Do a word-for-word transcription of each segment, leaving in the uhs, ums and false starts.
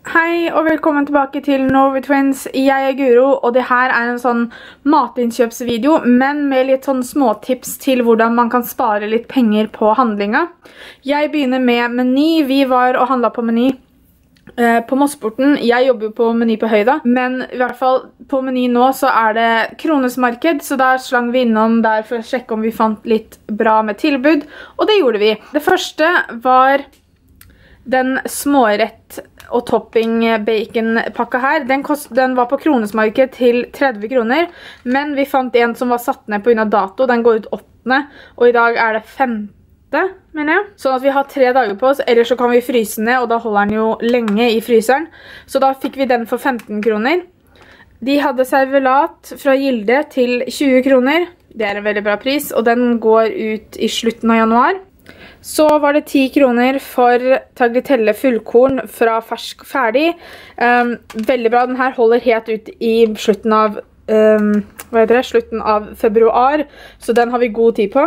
Hei og velkommen tilbake til Norway Twins. Jeg er Guro, og det her er en sånn matinnkjøpsvideo, men med litt sånn småtips til hvordan man kan spare litt penger på handlinga. Jeg begynner med Meny. Vi var og handlet på Meny eh, på Mossporten. Jeg jobber jo på Meny på Høyda, men i hvert fall på Meny nå så er det kronesmarked, så der slang vi innom der for å sjekke om vi fant litt bra med tilbud, og det gjorde vi. Det første var den smårett og topping bacon pakka her. Den, kost, den var på kronesmarked til tretti kroner, men vi fant en som var satt ned på grunn av dato. Den går ut åttende, og i dag er det femte, mener jeg. Sånn at vi har tre dager på oss, ellers så kan vi fryse ned, og da holder den jo lenge i fryseren. Så da fikk vi den for femten kroner. De hadde servelat fra Gilde til tjue kroner. Det er en veldig bra pris, og den går ut i slutten av januar. Så var det ti kroner for tagliatelle fullkorn fra fersk ferdig. Um, veldig bra. Den her holder helt ut i slutten av, um, hva heter det? Slutten av februar, så den har vi god tid på.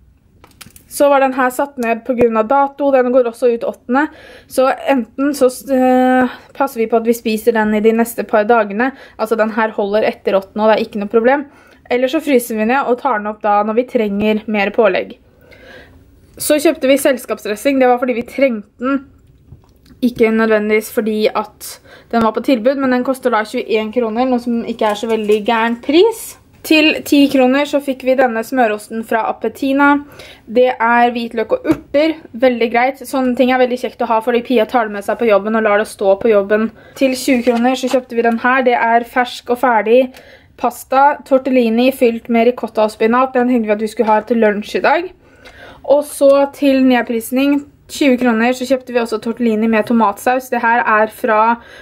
Så var den her satt ned på grunn av dato. Den går også ut åttende. Så enten så uh, passer vi på at vi spiser den i de neste par dagene. Altså den her holder etter åttende, og det er ikke noe problem. Eller så fryser vi ned og tar den opp da når vi trenger mer pålegg. Så kjøpte vi selskapsdressing. Det var fordi vi trengte den. Ikke nødvendigvis fordi at den var på tilbud, men den koster da tjueen kroner, noe som ikke er så veldig gæren pris. Til ti kroner så fikk vi denne smørosten fra Appetina. Det er hvitløk og urter. Veldig greit. Sånne ting er veldig kjekt å ha fordi Pia tar det med seg på jobben og lar det stå på jobben. Til tjue kroner så kjøpte vi den her. Det er fersk og ferdig pasta, tortellini fylt med ricotta og spinat. Den tenkte vi at vi skulle ha til lunsj i dag. Og så til nedprisning, tjue kroner, så kjøpte vi også tortellini med tomatsaus. Det her er fra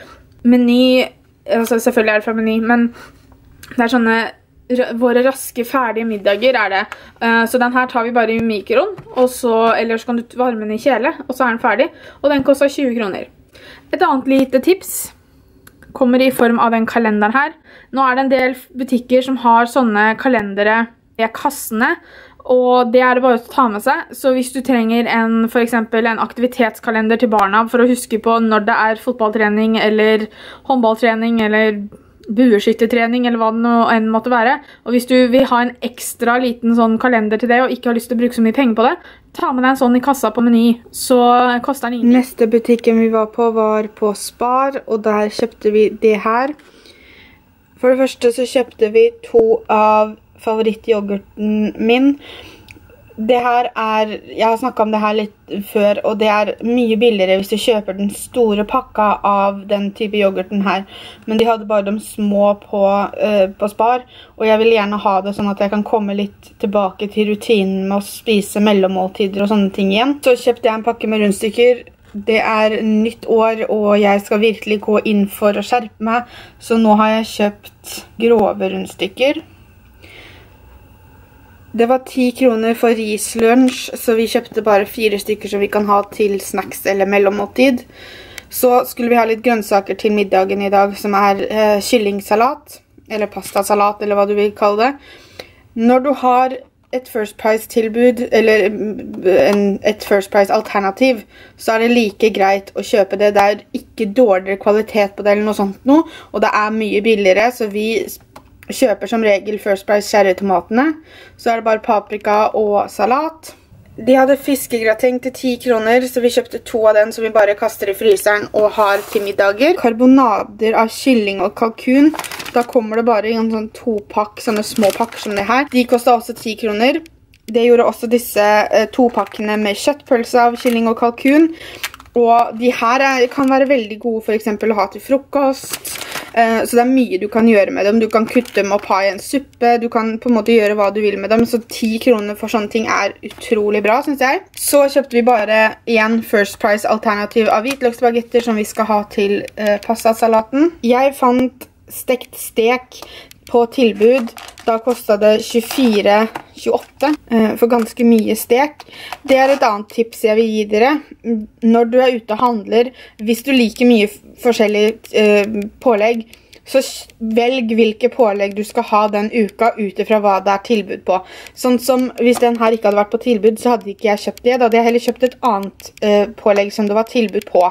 Meny, altså selvfølgelig er det fra Meny, men det er sånne, våre raske ferdige middager er det. Så den her tar vi bare i mikroen, og så, eller så kan du varme den i kjele, og så er den ferdig. Og den koster tjue kroner. Et annet lite tips kommer i form av den kalenderen her. Nå er det en del butikker som har sånne kalendere i kassene, og det er det bare å ta med seg. Så hvis du trenger en, for eksempel en aktivitetskalender til barna for å huske på når det er fotballtrening, eller håndballtrening, eller bueskyttetrening, eller hva det nå enn måtte være, og hvis du vil ha en ekstra liten sånn kalender til det, og ikke har lyst til å bruke så mye penger på det, ta med deg en sånn i kassa på Meny, så koster den ingen. Neste butikken vi var på var på Spar, og der kjøpte vi det her. For det første så kjøpte vi to av favorittyoghurten min. Det her er, jeg har snakket om det her litt før, og det er mye billigere hvis du kjøper den store pakka av den type yoghurten her. Men de hadde bare de små på, uh, på Spar, og jeg vil gjerne ha det sånn at jeg kan komme litt tilbake til rutinen med å spise mellommåltider og sånne ting igjen. Så kjøpte jeg en pakke med rundstykker. Det er nytt år, og jeg skal virkelig gå inn for å skjerpe meg, så nå har jeg kjøpt grove rundstykker. Det var ti kroner for rislunsj, så vi kjøpte bare fire stykker som vi kan ha til snacks eller mellommåltid. Så skulle vi ha litt grønnsaker til middagen i dag, som er eh, kyllingsalat, eller pastasalat, eller hva du vil kalle det. Når du har et First Price-tilbud, eller en, et First Price-alternativ, så er det like greit å kjøpe det. Det er ikke dårligere kvalitet på det eller noe sånt nå, og det er mye billigere, så vi kjøper som regel First Price cherrytomatene. Så er det bare paprika og salat. De hadde fiskegrateng til ti kroner, så vi kjøpte to av den som vi bare kaster i fryseren og har til middager. Karbonader av kylling og kalkun. Da kommer det bare i en sånn to pakk, sånne små pakker som det her. De kostet også ti kroner. Det gjorde også disse eh, to pakkene med kjøttpølse av kylling og kalkun. Og de her er, kan være veldig gode for eksempel å ha til frokost. Uh, så det er mye du kan gjøre med dem. Du kan kutte dem opp ha i en suppe. Du kan på en måte gjøre hva du vil med dem. Så ti kroner for sånne ting er utrolig bra, synes jeg. Så kjøpte vi bare en First Price alternativ av hvitløksbagetter som vi skal ha til uh, pastasalaten. Jeg fant stekt stek på tilbud. Da kostet det tjuefire tjueåtte uh, for ganske mye stek. Det er et annet tips jeg vil gi dere. Når du er ute og handler, hvis du liker mye forskjellig uh, pålegg, så velg hvilke pålegg du skal ha den uka utifra hva det er tilbud på. Sånn som hvis den her ikke hadde vært på tilbud, så hadde ikke jeg kjøpt det. Da hadde jeg heller kjøpt et annet uh, pålegg som det var tilbud på.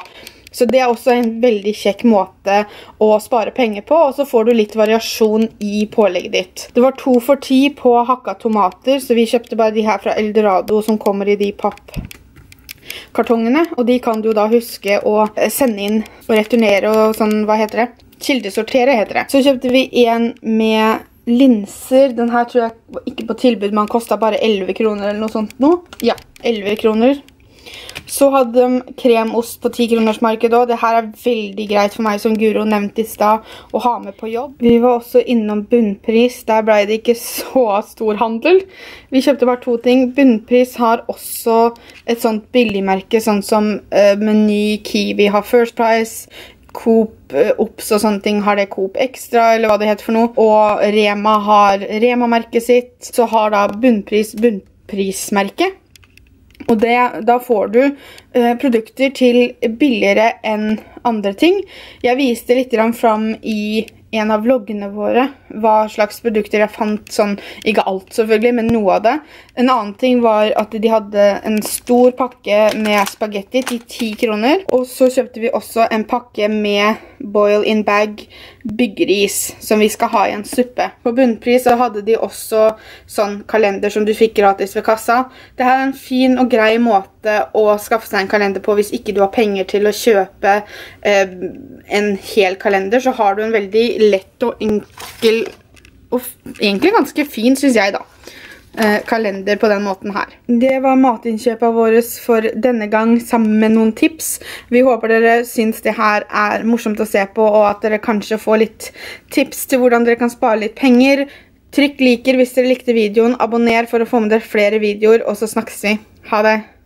Så det er også en veldig kjekk måte å spare penger på, og så får du litt variasjon i pålegget ditt. Det var to for ti på hakka tomater, så vi kjøpte bare de her fra Eldorado som kommer i de pappkartongene, og de kan du da huske å sende inn og returnere og sånn, hva heter det? Kildesortere heter det. Så kjøpte vi en med linser. Den her tror jeg var ikke på tilbud, man kostet bare elleve kroner eller noe sånt nå. Ja, elleve kroner. Så hadde de kremost på ti kroners marked også. Det her er veldig greit for meg, som Guro nevnte i sted, å ha med på jobb. Vi var også innom Bunnpris. Der ble det ikke så stor handel. Vi kjøpte bare to ting. Bunnpris har også et sånt billigmerke, sånn som uh, Meny, Kiwi har First Price, Coop, uh, Ops og sånne ting har det Coop Extra, eller hva det heter for noe. Og Rema har Rema-merket sitt. Så har da Bunnpris Bunnprismerket. Og det, da får du uh, produkter til billigere enn andre ting. Jeg viste litt fram i en av vloggene våre hva slags produkter jeg fant, sånn, ikke alt selvfølgelig, men noe av det. En annen ting var at de hadde en stor pakke med spagetti til ti kroner, og så kjøpte vi også en pakke med boil in bag byggeris, som vi skal ha i en suppe. På Bunnpris så hadde de også sånn kalender som du fikk gratis ved kassa. Dette er en fin og grei måte å skaffe seg en kalender på hvis ikke du har penger til å kjøpe eh, en hel kalender, så har du en veldig lett og enkel, og egentlig ganske fin, synes jeg da, eh, kalender på den måten her. Det var matinnkjøpet våre for denne gang, sammen med noen tips. Vi håper dere synes det her er morsomt å se på, og at dere kanskje får litt tips til hvordan dere kan spare litt penger. Trykk liker hvis dere likte videoen, abonner for å få med dere flere videoer, og så snakkes vi. Ha det!